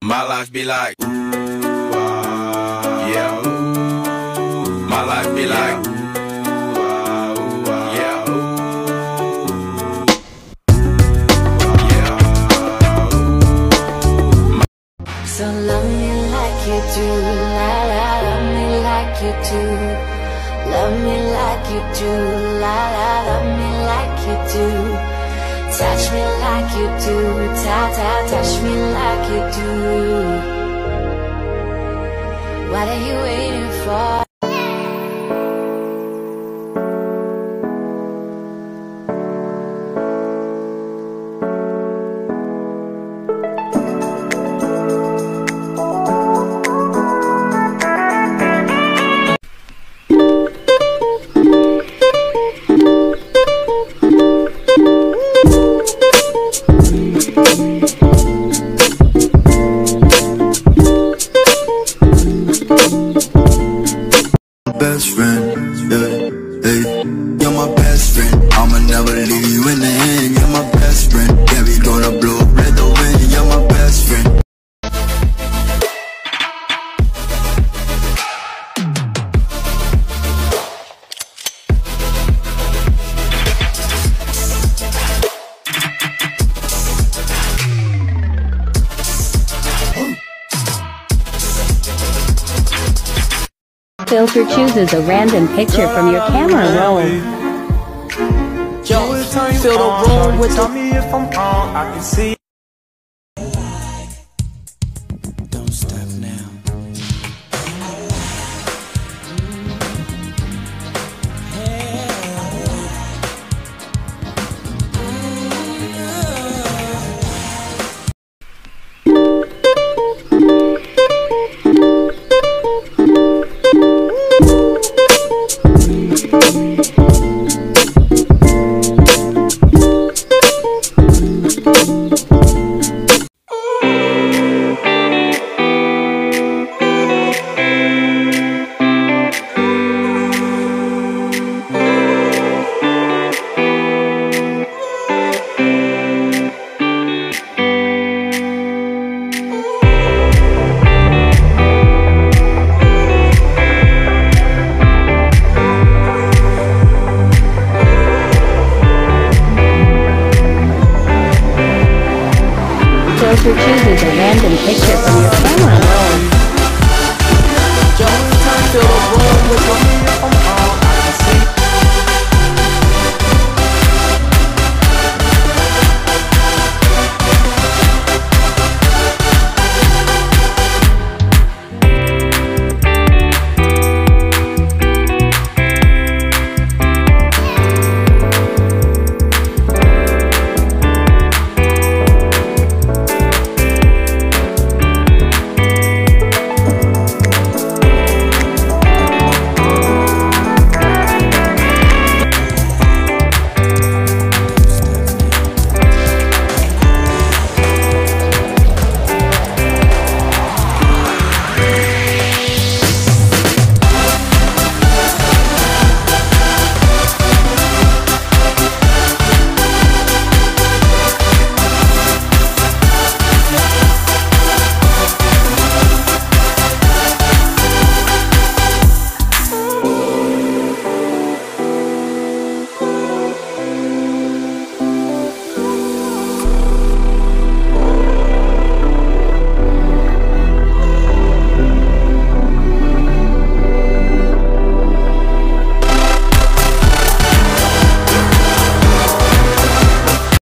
My life be like, ooh, yeah, ooh. My life be like, ooh, yeah, ooh. Yeah, ooh. So love me like you do, la la, love me like you do. Love me like you do, la la, love me like you do. Touch me like you do, touch me like you do. What are you waiting for? Best friend, yeah, hey, you're my best friend. I'ma never leave you in the end. You're my best friend. Yeah, we gonna blow up red the wind. You're my best friend. Filter chooses a random picture from your camera roll. Yo, fill the room with the... me if I'm wrong, I can see. Don't stop now. Filter chooses a random picture from your camera roll. Yo, fill the room with the...